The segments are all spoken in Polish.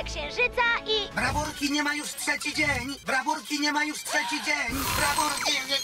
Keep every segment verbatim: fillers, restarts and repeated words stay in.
księżyca i... Brawurki nie ma już trzeci dzień! Brawurki nie ma już trzeci dzień! Brawurki nie...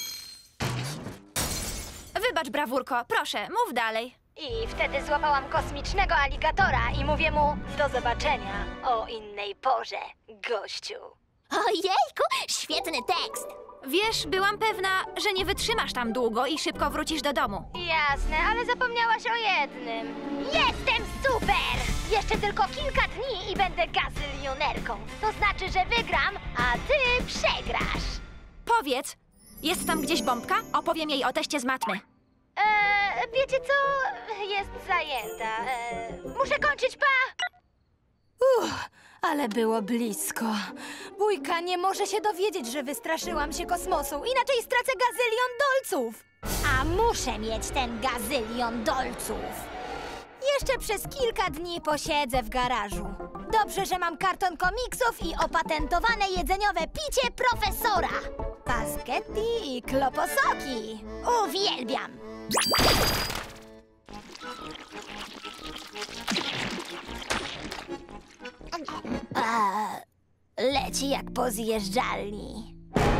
Wybacz, Brawurko, proszę, mów dalej. I wtedy złapałam kosmicznego aligatora i mówię mu do zobaczenia o innej porze, gościu. Ojejku, świetny tekst. Wiesz, byłam pewna, że nie wytrzymasz tam długo i szybko wrócisz do domu. Jasne, ale zapomniałaś o jednym. Jestem super! Jeszcze tylko kilka dni i będę gazylionerką. To znaczy, że wygram, a ty przegrasz. Powiedz, jest tam gdzieś bombka? Opowiem jej o teście z matmy. Eee, wiecie co? Jest zajęta. Eee, muszę kończyć, pa! Uff, ale było blisko. Bójka nie może się dowiedzieć, że wystraszyłam się kosmosu. Inaczej stracę gazylion dolców. A muszę mieć ten gazylion dolców. Jeszcze przez kilka dni posiedzę w garażu. Dobrze, że mam karton komiksów i opatentowane jedzeniowe picie profesora. Pasketti i kloposoki. Uwielbiam. A, leci jak po zjeżdżalni.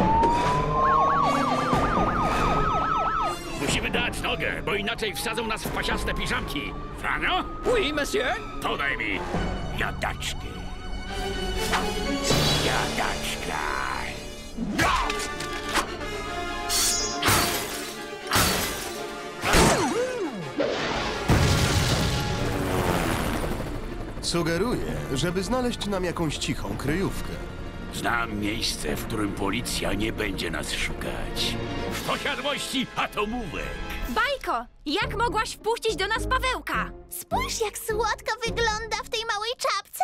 Musimy dać nogę, bo inaczej wsadzą nas w pasiaste piżamki. Franio? Oui, monsieur. Podaj mi jadaczki. Jadaczka. Sugeruję, żeby znaleźć nam jakąś cichą kryjówkę. Znam miejsce, w którym policja nie będzie nas szukać. W posiadłości atomówek. Bajko, jak mogłaś wpuścić do nas Pawełka? Spójrz, jak słodko wygląda w tej małej czapce.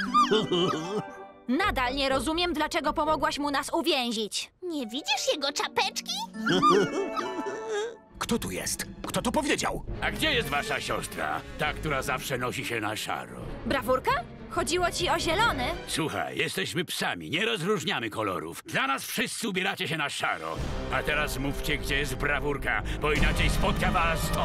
Nadal nie rozumiem, dlaczego pomogłaś mu nas uwięzić. Nie widzisz jego czapeczki? Kto tu jest? Kto to powiedział? A gdzie jest wasza siostra? Ta, która zawsze nosi się na szaro. Brawurka? Chodziło ci o zielony? Słuchaj, jesteśmy psami, nie rozróżniamy kolorów. Dla nas wszyscy ubieracie się na szaro. A teraz mówcie, gdzie jest Brawurka, bo inaczej spotka was to.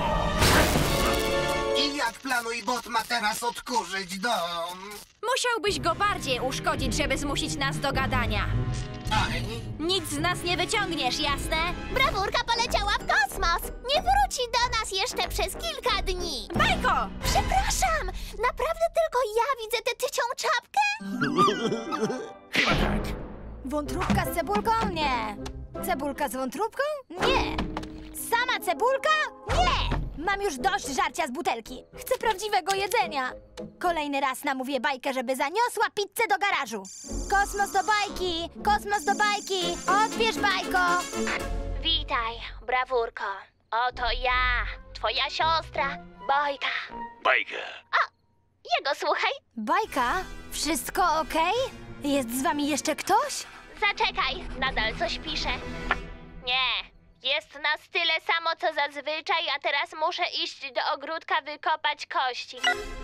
I jak planuj bot ma teraz odkurzyć dom? Musiałbyś go bardziej uszkodzić, żeby zmusić nas do gadania. Aj, Nic z nas nie wyciągniesz, jasne? Brawurka poleciała w kosmos. Nie wróci do nas jeszcze przez kilka dni. Bajko! Przepraszam, naprawdę tylko ja widzę tę tycią czapkę? Chyba tak. Wątróbka z cebulką? Nie. Cebulka z wątróbką? Nie. Sama cebulka? Nie. Mam już dość żarcia z butelki. Chcę prawdziwego jedzenia. Kolejny raz namówię Bajkę, żeby zaniosła pizzę do garażu. Kosmos do Bajki! Kosmos do Bajki! Odbierz, Bajko! Witaj, Brawurko. Oto ja, twoja siostra, Bajka. Bajka. Jego słuchaj. Bajka? Wszystko okej? Jest z wami jeszcze ktoś? Zaczekaj, nadal coś piszę. Nie, jest nas tyle samo co zazwyczaj, a teraz muszę iść do ogródka wykopać kości.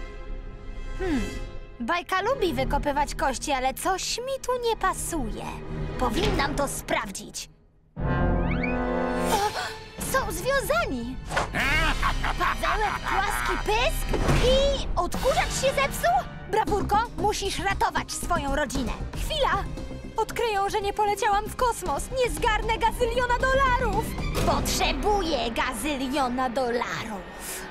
Bajka lubi wykopywać kości, ale coś mi tu nie pasuje. Powinnam to sprawdzić. O, są związani! Pawełek, płaski pysk i odkurzacz się zepsuł? Brawurko, musisz ratować swoją rodzinę. Chwila! Odkryją, że nie poleciałam w kosmos. Nie zgarnę gazyliona dolarów. Potrzebuję gazyliona dolarów.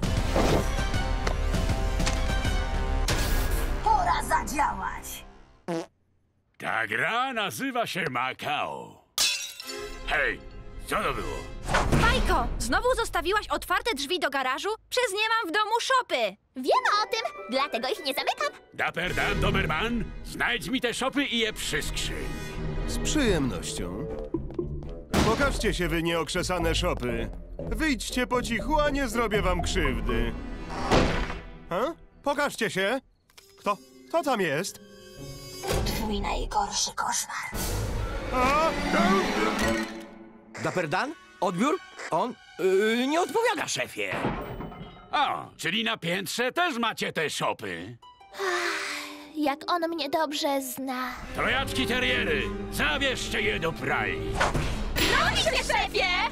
Pora zadziałać. Ta gra nazywa się Makao. Hej, co to było? Bajko, znowu zostawiłaś otwarte drzwi do garażu? Przez nie mam w domu szopy. Wiemy o tym, dlatego ich nie zamykam. Dapper Dan Doberman, znajdź mi te szopy i je przyskrzyń. Z przyjemnością. Pokażcie się, wy nieokrzesane szopy. Wyjdźcie po cichu, a nie zrobię wam krzywdy. Ha? Pokażcie się. Kto? Kto tam jest? Twój najgorszy koszmar. A? Dapper Dan? Odbiór? On yy, nie odpowiada, szefie. O, czyli na piętrze też macie te szopy. Jak on mnie dobrze zna. Trojaczki teriery, zabierzcie je do pralni. Robi się, szefie!